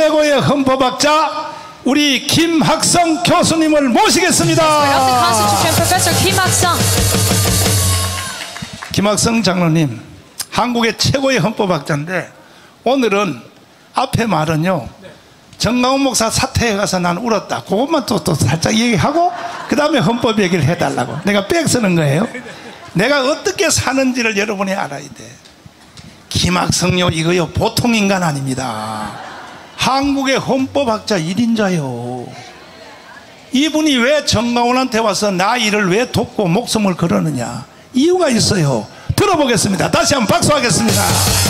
최고의 헌법학자 우리 김학성 교수님을 모시겠습니다. 김학성 장로님, 한국의 최고의 헌법학자인데 오늘은 앞에 말은요, 정강훈 목사 사퇴에 가서 난 울었다, 그것만 또 살짝 얘기하고 그 다음에 헌법 얘기를 해달라고 내가 빽 쓰는 거예요. 내가 어떻게 사는지를 여러분이 알아야 돼. 김학성요, 이거요 보통 인간 아닙니다. 한국의 헌법학자 1인자요. 이분이 왜 정강훈한테 와서 나 일을 왜 돕고 목숨을 걸었느냐, 이유가 있어요. 들어보겠습니다. 다시 한번 박수하겠습니다.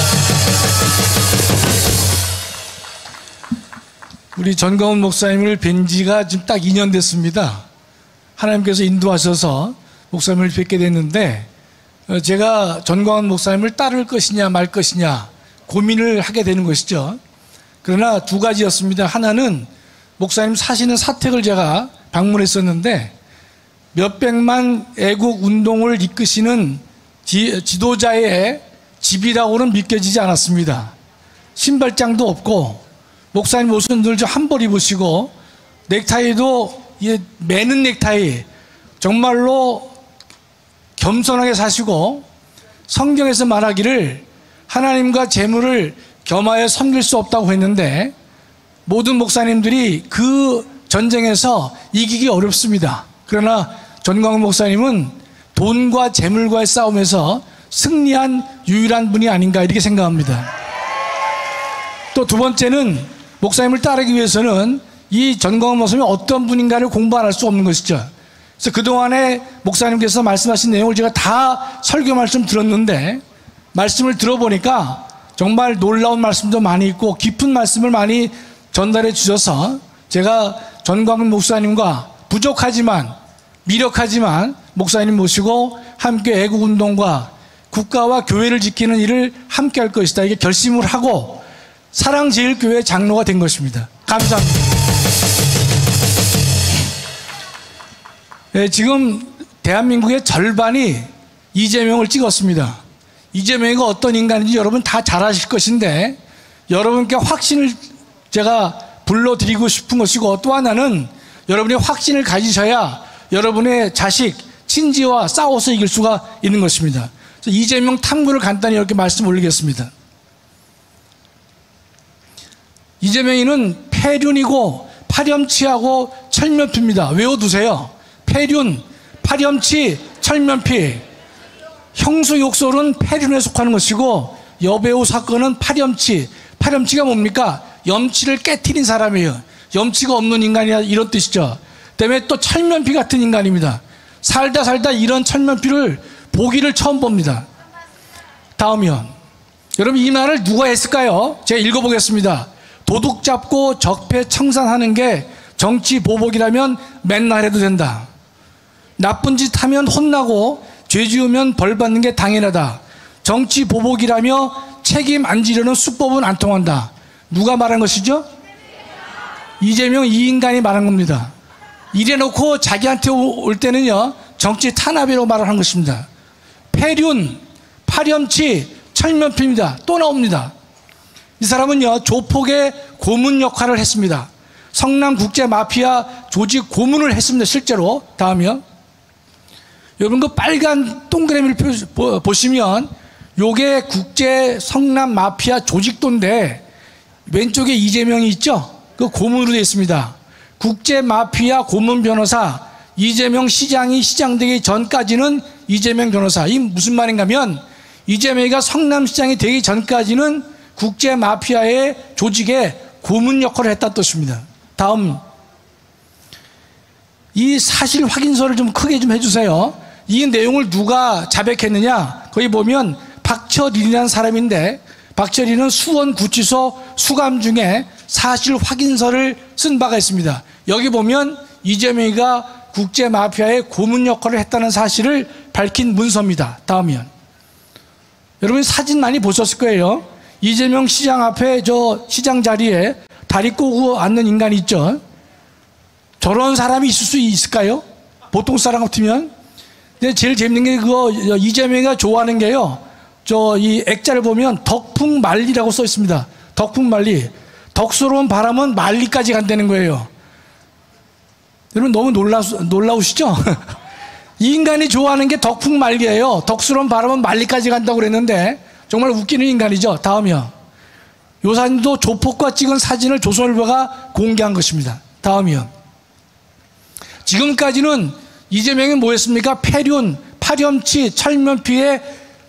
우리 전강훈 목사님을 뵌 지가 지금 딱 2년 됐습니다. 하나님께서 인도하셔서 목사님을 뵙게 됐는데, 제가 전강훈 목사님을 따를 것이냐 말 것이냐 고민을 하게 되는 것이죠. 그러나 두 가지였습니다. 하나는 목사님 사시는 사택을 제가 방문했었는데 몇백만 애국 운동을 이끄시는 지도자의 집이라고는 믿겨지지 않았습니다. 신발장도 없고 목사님 옷은 늘 한 벌 입으시고 넥타이도 매는 넥타이, 정말로 겸손하게 사시고 성경에서 말하기를 하나님과 재물을 겸하여 섬길 수 없다고 했는데 모든 목사님들이 그 전쟁에서 이기기 어렵습니다. 그러나 전광훈 목사님은 돈과 재물과의 싸움에서 승리한 유일한 분이 아닌가 이렇게 생각합니다. 또 두 번째는 목사님을 따르기 위해서는 이 전광훈 목사님이 어떤 분인가를 공부 안 할 수 없는 것이죠. 그래서 그동안에 목사님께서 말씀하신 내용을 제가 다 설교 말씀 들었는데 말씀을 들어보니까 정말 놀라운 말씀도 많이 있고 깊은 말씀을 많이 전달해 주셔서 제가 전광훈 목사님과 부족하지만 미력하지만 목사님 모시고 함께 애국운동과 국가와 교회를 지키는 일을 함께 할 것이다, 이게 결심을 하고 사랑제일교회 장로가 된 것입니다. 감사합니다. 네, 지금 대한민국의 절반이 이재명을 찍었습니다. 이재명이가 어떤 인간인지 여러분 다 잘 아실 것인데 여러분께 확신을 제가 불러드리고 싶은 것이고, 또 하나는 여러분이 확신을 가지셔야 여러분의 자식, 친지와 싸워서 이길 수가 있는 것입니다. 그래서 이재명 탐구를 간단히 이렇게 말씀 올리겠습니다. 이재명이는 폐륜이고 파렴치하고 철면피입니다. 외워두세요. 폐륜, 파렴치, 철면피. 형수 욕설은 폐륜에 속하는 것이고 여배우 사건은 파렴치. 파렴치가 뭡니까? 염치를 깨트린 사람이에요. 염치가 없는 인간이라 이런 뜻이죠. 그다음에 또 철면피 같은 인간입니다. 살다 이런 철면피를 보기를 처음 봅니다. 다음이요. 여러분, 이 말을 누가 했을까요? 제가 읽어보겠습니다. 도둑 잡고 적폐 청산하는 게 정치 보복이라면 맨날 해도 된다. 나쁜 짓 하면 혼나고 죄 지으면 벌 받는 게 당연하다. 정치 보복이라며 책임 안 지려는 수법은 안 통한다. 누가 말한 것이죠? 이재명 이 인간이 말한 겁니다. 이래놓고 자기한테 올 때는요, 정치 탄압이라고 말을 한 것입니다. 폐륜, 파렴치, 철면피입니다. 또 나옵니다. 이 사람은요, 조폭의 고문 역할을 했습니다. 성남국제 마피아 조직 고문을 했습니다. 실제로. 다음이요. 여러분, 그 빨간 동그라미를 보시면 요게 국제 성남 마피아 조직도인데 왼쪽에 이재명이 있죠? 그 고문으로 되어 있습니다. 국제 마피아 고문 변호사, 이재명 시장이 시장되기 전까지는 이재명 변호사. 이 무슨 말인가 하면 이재명이가 성남시장이 되기 전까지는 국제 마피아의 조직에 고문 역할을 했다는 뜻입니다. 다음, 이 사실 확인서를 좀 크게 좀 해주세요. 이 내용을 누가 자백했느냐? 거기 보면 박철인이라는 사람인데, 박철인은 수원구치소 수감 중에 사실 확인서를 쓴 바가 있습니다. 여기 보면 이재명이가 국제 마피아의 고문 역할을 했다는 사실을 밝힌 문서입니다. 다음이요. 여러분, 사진 많이 보셨을 거예요. 이재명 시장 앞에 저 시장 자리에 다리 꼬고 앉는 인간이 있죠. 저런 사람이 있을 수 있을까요? 보통 사람 같으면. 근데 제일 재밌는 게 그거 이재명이가 좋아하는 게요, 저 이 액자를 보면 덕풍만리라고 써 있습니다. 덕풍만리. 덕스러운 바람은 말리까지 간다는 거예요. 여러분 너무 놀라우시죠? 이 인간이 좋아하는 게 덕풍말기예요. 덕스러운 바람은 말리까지 간다고 그랬는데 정말 웃기는 인간이죠. 다음이요. 요사님도 조폭과 찍은 사진을 조선일보가 공개한 것입니다. 다음이요. 지금까지는 이재명이 뭐였습니까? 폐륜, 파렴치, 철면피의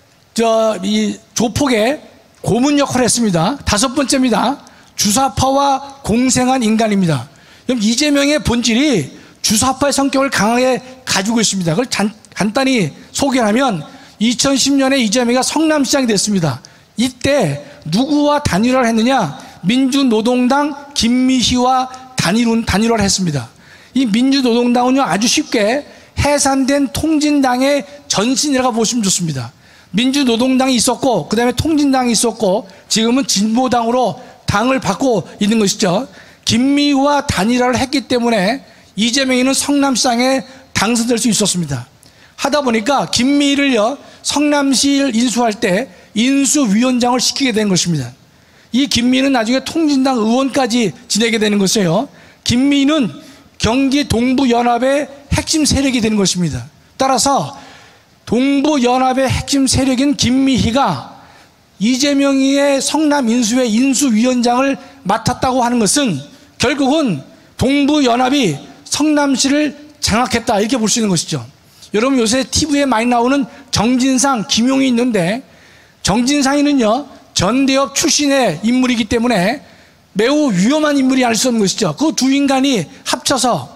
이 조폭의 고문 역할을 했습니다. 다섯 번째입니다. 주사파와 공생한 인간입니다. 그럼 이재명의 본질이 주사파의 성격을 강하게 가지고 있습니다. 그걸 간단히 소개하면 2010년에 이재명이 성남시장이 됐습니다. 이때 누구와 단일화를 했느냐? 민주노동당 김미희와 단일화를 했습니다. 이 민주노동당은요 아주 쉽게 해산된 통진당의 전신이라고 보시면 좋습니다. 민주노동당이 있었고 그 다음에 통진당이 있었고 지금은 진보당으로 당을 받고 있는 것이죠. 김미희와 단일화를 했기 때문에 이재명이는 성남시장에 당선될 수 있었습니다. 하다 보니까 김미희를요 성남시를 인수할 때 인수위원장을 시키게 된 것입니다. 이 김미희는 나중에 통진당 의원까지 지내게 되는 것이에요. 김미희는 경기 동부연합의 핵심 세력이 되는 것입니다. 따라서 동부연합의 핵심 세력인 김미희가 이재명이의 성남 인수의 인수위원장을 맡았다고 하는 것은 결국은 동부연합이 성남시를 장악했다 이렇게 볼 수 있는 것이죠. 여러분 요새 TV에 많이 나오는 정진상, 김용이 있는데 정진상이는요 전대협 출신의 인물이기 때문에 매우 위험한 인물이 알 수 없는 것이죠. 그 두 인간이 합쳐서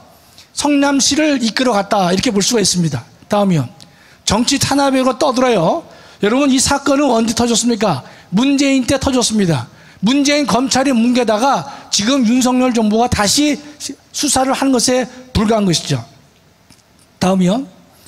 성남시를 이끌어갔다 이렇게 볼 수가 있습니다. 다음이요. 정치 탄압으로 떠들어요. 여러분 이 사건은 언제 터졌습니까? 문재인 때 터졌습니다. 문재인 검찰이 뭉개다가 지금 윤석열 정부가 다시 수사를 한 것에 불과한 것이죠. 다음이요.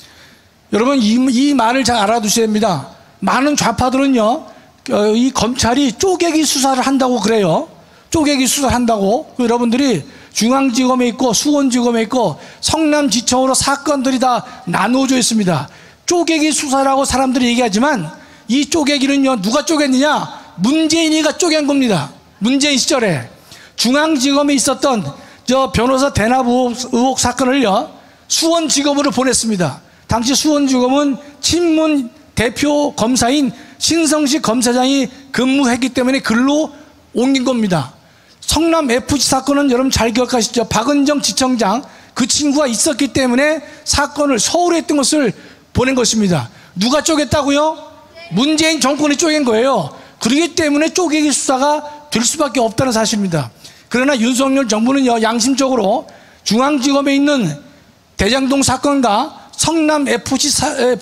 여러분 이 말을 잘 알아두셔야 됩니다. 많은 좌파들은요 이 검찰이 쪼개기 수사를 한다고 그래요. 쪼개기 수사를 한다고. 여러분들이 중앙지검에 있고 수원지검에 있고 성남지청으로 사건들이 다 나누어져 있습니다. 쪼개기 수사라고 사람들이 얘기하지만 이 쪼개기는요 누가 쪼갰느냐? 문재인이가 쪼갠 겁니다. 문재인 시절에 중앙지검에 있었던 저 변호사 대납 의혹 사건을요 수원지검으로 보냈습니다. 당시 수원지검은 친문 대표 검사인 신성식 검사장이 근무했기 때문에 글로 옮긴 겁니다. 성남 FC 사건은 여러분 잘 기억하시죠? 박은정 지청장 그 친구가 있었기 때문에 사건을 서울에 했던 것을 보낸 것입니다. 누가 쪼갰다고요? 문재인 정권이 쪼갠 거예요. 그렇기 때문에 쪼개기 수사가 될 수밖에 없다는 사실입니다. 그러나 윤석열 정부는요 양심적으로 중앙지검에 있는 대장동 사건과 성남 FC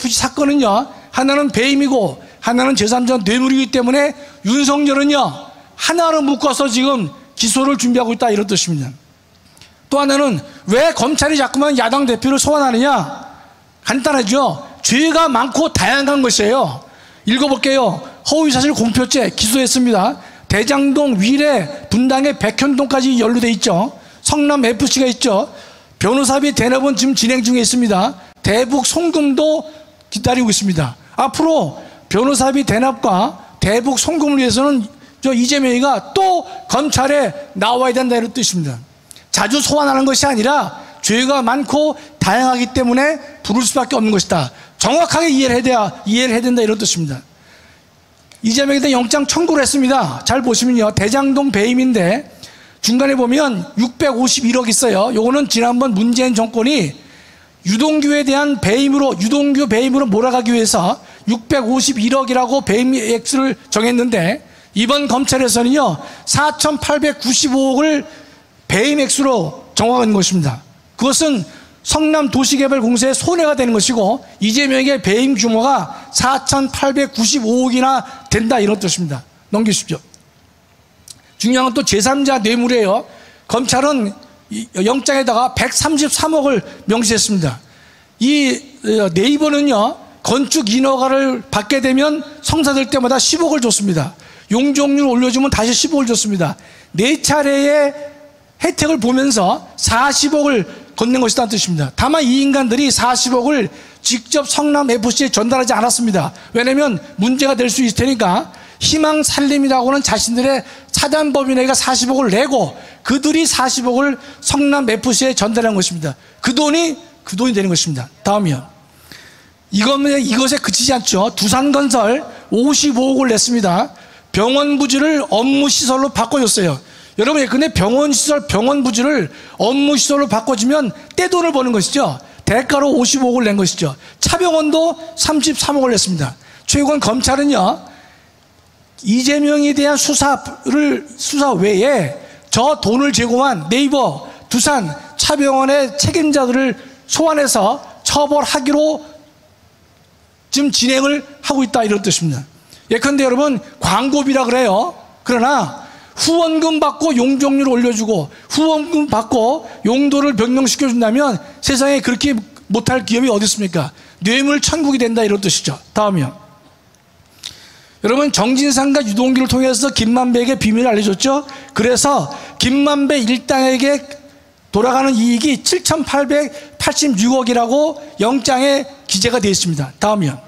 사건은요 하나는 배임이고 하나는 제3자 뇌물이기 때문에 윤석열은요 하나로 묶어서 지금 기소를 준비하고 있다 이런 뜻입니다. 또 하나는 왜 검찰이 자꾸만 야당 대표를 소환하느냐? 간단하죠. 죄가 많고 다양한 것이에요. 읽어볼게요. 허위사실 공표죄 기소했습니다. 대장동, 위례, 분당에 백현동까지 연루돼 있죠. 성남 FC가 있죠. 변호사비 대납은 지금 진행 중에 있습니다. 대북 송금도 기다리고 있습니다. 앞으로 변호사비 대납과 대북 송금을 위해서는 저 이재명이가 또 검찰에 나와야 된다 이런 뜻입니다. 자주 소환하는 것이 아니라 죄가 많고 다양하기 때문에 부를 수밖에 없는 것이다. 정확하게 이해를 해야 된다 이런 뜻입니다. 이재명에 대한 영장 청구를 했습니다. 잘 보시면요 대장동 배임인데 중간에 보면 651억 있어요. 요거는 지난번 문재인 정권이 유동규에 대한 유동규 배임으로 몰아가기 위해서 651억이라고 배임 액수를 정했는데 이번 검찰에서는요 4,895억을 배임 액수로 정하는 것입니다. 그것은 성남도시개발공사의 손해가 되는 것이고 이재명의 배임 규모가 4,895억이나 된다 이런 뜻입니다. 넘기십시오. 중요한 건 또 제3자 뇌물이에요. 검찰은 영장에다가 133억을 명시했습니다. 이 네이버는요 건축 인허가를 받게 되면 성사될 때마다 10억을 줬습니다. 용적률 올려주면 다시 10억을 줬습니다. 4차례의 혜택을 보면서 40억을 건넨 것이라는 뜻입니다. 다만 이 인간들이 40억을 직접 성남 FC에 전달하지 않았습니다. 왜냐하면 문제가 될 수 있을 테니까 희망 살림이라고는 자신들의 사단법인에게 40억을 내고 그들이 40억을 성남 FC에 전달한 것입니다. 그 돈이 되는 것입니다. 다음이요. 이것에 그치지 않죠. 두산건설 55억을 냈습니다. 병원 부지를 업무시설로 바꿔줬어요. 여러분, 근데 병원 부지를 업무시설로 바꿔주면 떼돈을 버는 것이죠. 대가로 55억을 낸 것이죠. 차병원도 33억을 냈습니다. 최고원 검찰은요, 이재명에 대한 수사 외에 저 돈을 제공한 네이버, 두산, 차병원의 책임자들을 소환해서 처벌하기로 지금 진행을 하고 있다, 이런 뜻입니다. 예컨대 여러분, 광고비라 그래요. 그러나 후원금 받고 용적률을 올려주고 후원금 받고 용도를 변경시켜준다면 세상에 그렇게 못할 기업이 어디 있습니까? 뇌물 천국이 된다, 이런 뜻이죠. 다음이요. 여러분, 정진상과 유동규를 통해서 김만배에게 비밀을 알려줬죠. 그래서 김만배 일당에게 돌아가는 이익이 7,886억이라고 영장에 기재가 되어 있습니다. 다음이요.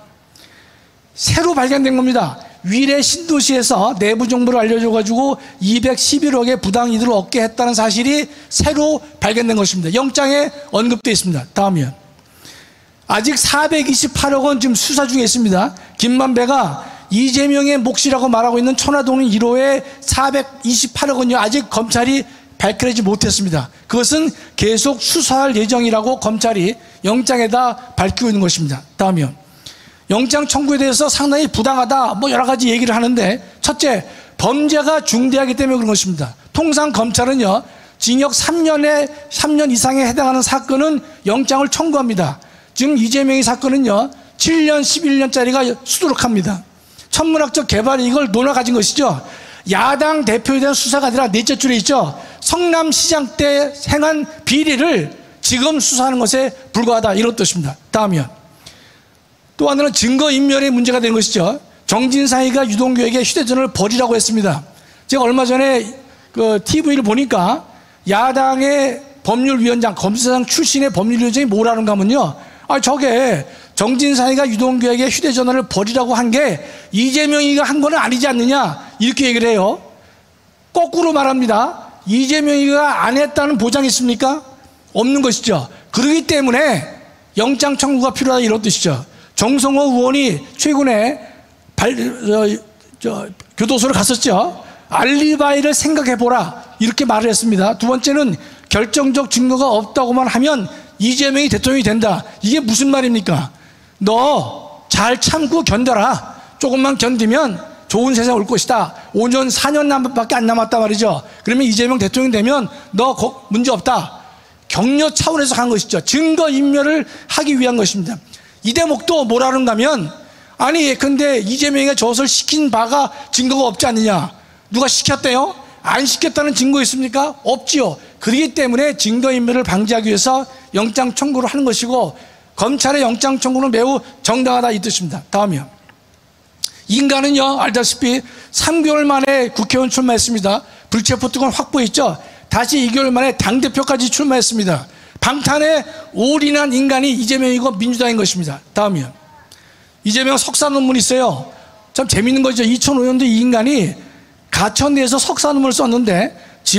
새로 발견된 겁니다. 위례 신도시에서 내부 정보를 알려줘가지고 211억의 부당 이득을 얻게 했다는 사실이 새로 발견된 것입니다. 영장에 언급되어 있습니다. 다음이요. 아직 428억 원 지금 수사 중에 있습니다. 김만배가 이재명의 몫이라고 말하고 있는 천화동 1호의 428억 원요, 아직 검찰이 밝혀내지 못했습니다. 그것은 계속 수사할 예정이라고 검찰이 영장에다 밝히고 있는 것입니다. 다음이요. 영장 청구에 대해서 상당히 부당하다, 여러 가지 얘기를 하는데, 첫째, 범죄가 중대하기 때문에 그런 것입니다. 통상 검찰은요, 징역 3년 이상에 해당하는 사건은 영장을 청구합니다. 지금 이재명의 사건은요, 7년, 11년짜리가 수두룩합니다. 천문학적 개발 이익을 논아 가진 것이죠. 야당 대표에 대한 수사가 아니라 넷째 줄에 있죠. 성남시장 때 행한 비리를 지금 수사하는 것에 불과하다, 이런 뜻입니다. 다음이요. 또 하나는 증거인멸의 문제가 되는 것이죠. 정진상이가 유동규에게 휴대전화를 버리라고 했습니다. 제가 얼마 전에 TV를 보니까 야당의 법률위원장, 검사장 출신의 법률위원장이 뭐라는가 하면요, 저게 정진상이가 유동규에게 휴대전화를 버리라고 한 게 이재명이가 한 건 아니지 않느냐, 이렇게 얘기를 해요. 거꾸로 말합니다. 이재명이가 안 했다는 보장이 있습니까? 없는 것이죠. 그렇기 때문에 영장 청구가 필요하다, 이런 뜻이죠. 정성호 의원이 최근에 교도소를 갔었죠. 알리바이를 생각해보라, 이렇게 말을 했습니다. 두 번째는 결정적 증거가 없다고만 하면 이재명이 대통령이 된다. 이게 무슨 말입니까? 너 잘 참고 견뎌라. 조금만 견디면 좋은 세상 올 것이다. 5년, 4년 밖에 안 남았단 말이죠. 그러면 이재명 대통령 되면 너 문제 없다. 격려 차원에서 한 것이죠. 증거인멸을 하기 위한 것입니다. 이 대목도 뭐라는가 하면, 아니 근데 이재명이가 저것을 시킨 바가 증거가 없지 않느냐. 누가 시켰대요? 안 시켰다는 증거 있습니까? 없지요. 그렇기 때문에 증거인멸을 방지하기 위해서 영장 청구를 하는 것이고, 검찰의 영장 청구는 매우 정당하다, 이 뜻입니다. 다음이요. 인간은요, 알다시피 3개월 만에 국회의원 출마했습니다. 불체포 특권 확보했죠. 다시 2개월 만에 당대표까지 출마했습니다. 방탄에 올인한 인간이 이재명이고 민주당인 것입니다. 다음이요. 이재명 석사 논문이 있어요. 참 재밌는 거죠. 2005년도 이 인간이 가천대에서 석사 논문을 썼는데,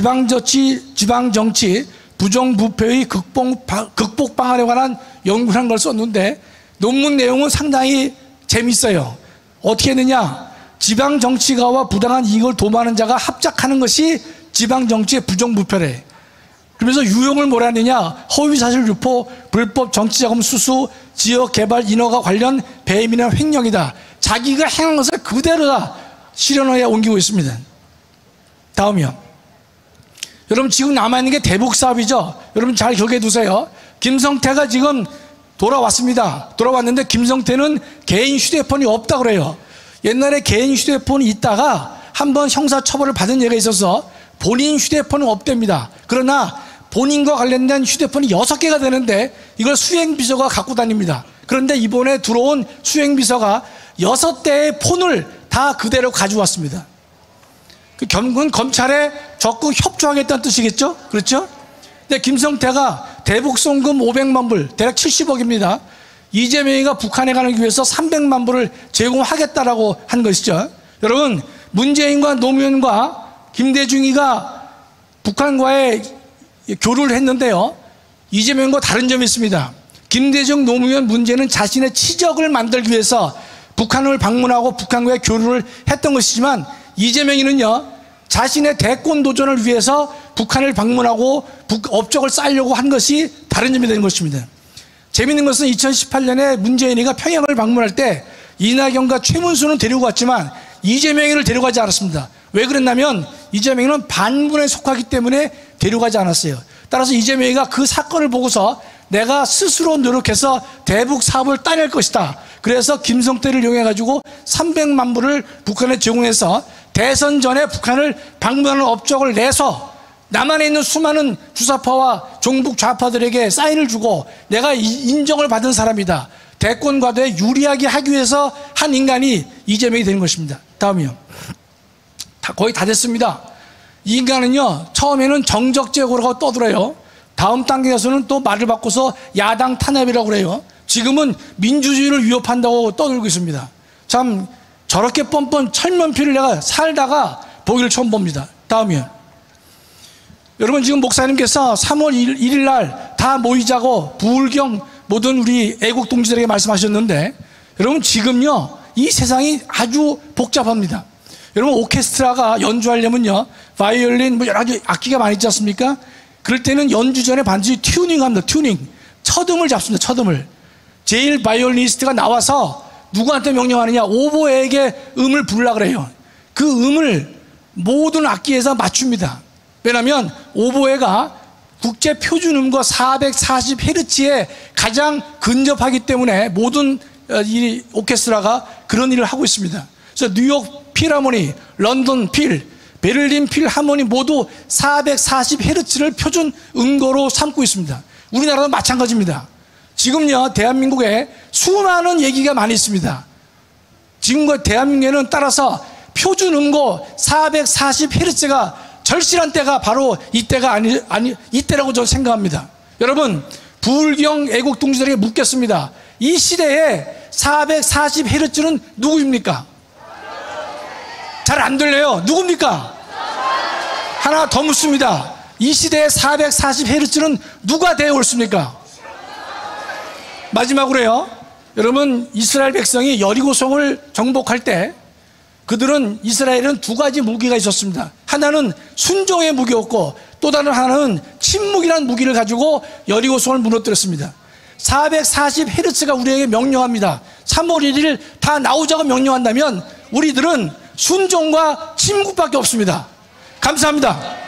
지방정치 부정부패의 극복 방안에 관한 연구를 한 걸 썼는데, 논문 내용은 상당히 재밌어요. 어떻게 했느냐? 지방정치가와 부당한 이익을 도모하는 자가 합작하는 것이 지방정치의 부정부패래. 그러면서 유형을 뭐라 했느냐? 허위사실 유포, 불법 정치자금 수수, 지역개발 인허가 관련 배임이나 횡령이다. 자기가 행한 것을 그대로 다 실현하에 옮기고 있습니다. 다음이요. 여러분, 지금 남아있는 게 대북사업이죠. 여러분 잘 기억해 두세요. 김성태가 지금 돌아왔습니다. 돌아왔는데 김성태는 개인 휴대폰이 없다고 그래요. 옛날에 개인 휴대폰이 있다가 한번 형사처벌을 받은 예가 있어서 본인 휴대폰은 없답니다. 그러나 본인과 관련된 휴대폰이 6개가 되는데 이걸 수행비서가 갖고 다닙니다. 그런데 이번에 들어온 수행비서가 6대의 폰을 다 그대로 가져왔습니다. 그 결국은 검찰에 적극 협조하겠다는 뜻이겠죠? 그렇죠? 근데 김성태가 대북송금 500만 불, 대략 70억입니다. 이재명이가 북한에 가기 위해서 300만 불을 제공하겠다라고 한 것이죠. 여러분, 문재인과 노무현과 김대중이가 북한과의 교류를 했는데요, 이재명과 다른 점이 있습니다. 김대중, 노무현, 문재인은 자신의 치적을 만들기 위해서 북한을 방문하고 북한과의 교류를 했던 것이지만, 이재명이는요, 자신의 대권 도전을 위해서 북한을 방문하고 업적을 쌓으려고 한 것이 다른 점이 되는 것입니다. 재미있는 것은 2018년에 문재인이가 평양을 방문할 때 이낙연과 최문수는 데리고 갔지만 이재명이를 데려가지 않았습니다. 왜 그랬냐면 이재명이는 반군에 속하기 때문에 데려가지 않았어요. 따라서 이재명이가 그 사건을 보고서 내가 스스로 노력해서 대북 사업을 따낼 것이다. 그래서 김성태를 이용해가지고 300만 불을 북한에 제공해서 대선 전에 북한을 방문하는 업적을 내서 남한에 있는 수많은 주사파와 종북 좌파들에게 사인을 주고 내가 인정을 받은 사람이다. 대권 과도에 유리하게 하기 위해서 한 인간이 이재명이 되는 것입니다. 다음이요. 거의 다 됐습니다. 이 인간은요, 처음에는 정적제고라고 떠들어요. 다음 단계에서는 또 말을 바꿔서 야당 탄압이라고 그래요. 지금은 민주주의를 위협한다고 떠들고 있습니다. 참 저렇게 뻔뻔 철면피를 내가 살다가 보기를 처음 봅니다. 다음이요. 여러분, 지금 목사님께서 3월 1일 날 다 모이자고 부울경 모든 우리 애국 동지들에게 말씀하셨는데, 여러분 지금요 이 세상이 아주 복잡합니다. 여러분, 오케스트라가 연주하려면요 바이올린 뭐 여러 가지 악기가 많이 있지 않습니까? 그럴 때는 연주 전에 반드시 튜닝합니다. 튜닝, 첫음을 잡습니다. 첫음을. 제일 바이올리니스트가 나와서 누구한테 명령하느냐, 오보에게 음을 부르라 그래요. 그 음을 모든 악기에서 맞춥니다. 왜냐하면 오보에가 국제 표준음과 440Hz에 가장 근접하기 때문에 모든 이 오케스트라가 그런 일을 하고 있습니다. 그래서 뉴욕 필하모니, 런던 필, 베를린 필하모니 모두 440Hz를 표준 음고로 삼고 있습니다. 우리나라도 마찬가지입니다. 지금요 대한민국에 수많은 얘기가 많이 있습니다. 지금과 대한민국에는 따라서 표준 음고 440Hz가 절실한 때가 바로 이때가 이때라고 저는 생각합니다. 여러분, 부울경 애국 동지들에게 묻겠습니다. 이 시대에 440Hz는 누구입니까? 잘 안 들려요. 누굽니까? 하나 더 묻습니다. 이 시대에 440Hz는 누가 되어 옳습니까? 마지막으로요, 여러분, 이스라엘 백성이 여리고성을 정복할 때 그들은, 이스라엘은 두 가지 무기가 있었습니다. 하나는 순종의 무기였고 또 다른 하나는 침묵이라는 무기를 가지고 여리고성을 무너뜨렸습니다. 440Hz가 우리에게 명령합니다. 3월 1일 다 나오자고 명령한다면 우리들은 순종과 침묵밖에 없습니다. 감사합니다.